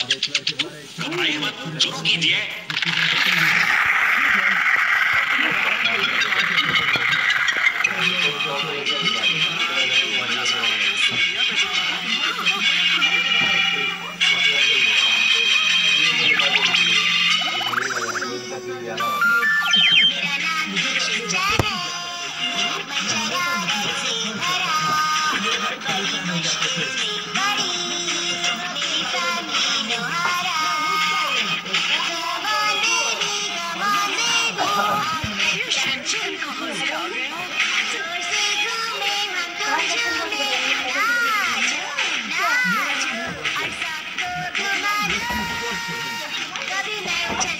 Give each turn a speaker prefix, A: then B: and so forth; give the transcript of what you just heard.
A: घबराइए मत, शुरू कीजिए।
B: मेरा नाम निश्चय है, मैं शरारत से भरा, कभी मुश्किल नहीं पड़ी, मेरी सानी नुहारा, कमान देवी, टेंशन कहाँ से आ गया? जोर से झूमे हम तो झूमे, नाच नाच, और सबको घुमा दो, कभी मैं उछल